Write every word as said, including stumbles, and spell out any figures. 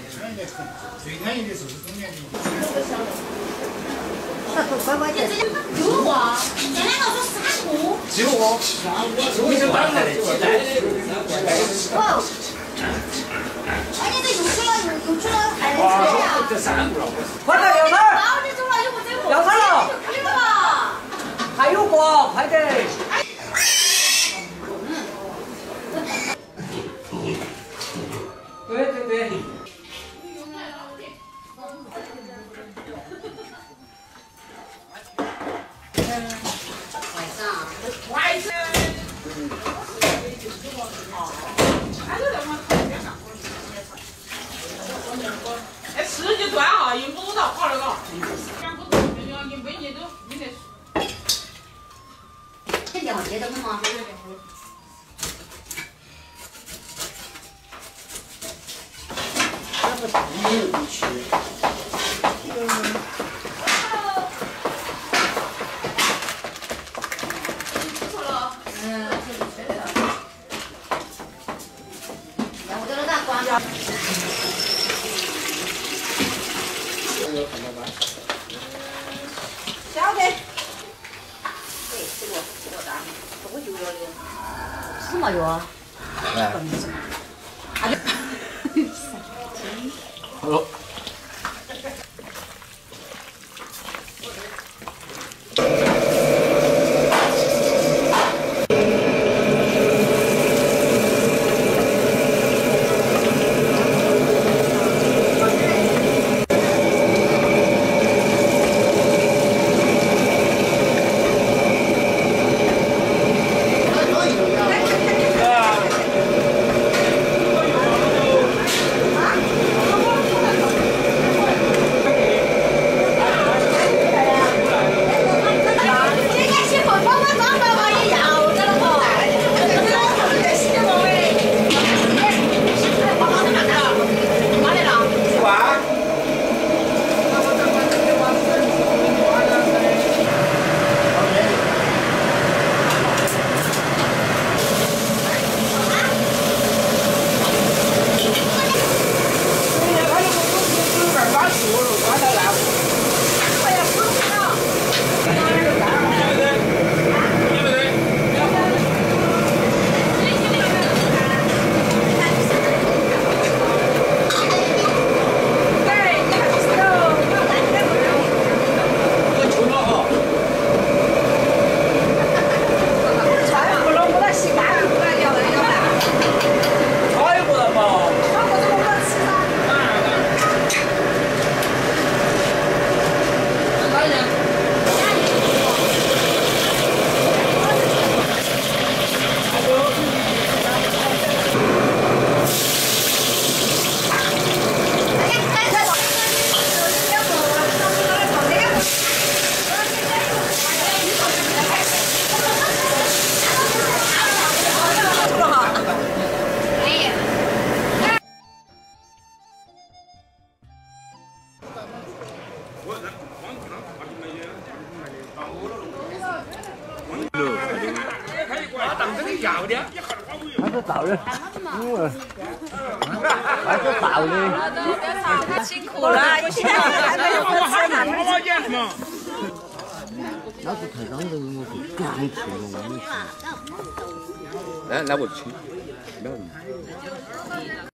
最便宜的时候是中间的。 乖乖点。有啊，现在我说三股。 只有我，我是办的， 哦。哎，你这又去了又又去了，还得吃呀？ 这三股了。 快点要摊儿！ 早点走了，又不走。 要摊了。 有了。 还有个，快点。 对对对。 晚上。 晚上。哎，吃就端啊，又摸到好了个。两个东西要你每年都你得。 这电话接着吗？ 对对对。 不大没有去。嗯，那我给他打关掉。 晓得。 哎，这个这个大，多久了的？什么药？ 哎。好。 还是造的，嗯，还是造的。 辛苦了，现在还没有吃呢。 老子太刚的，我是刚去了，我没去。那那我去，没有。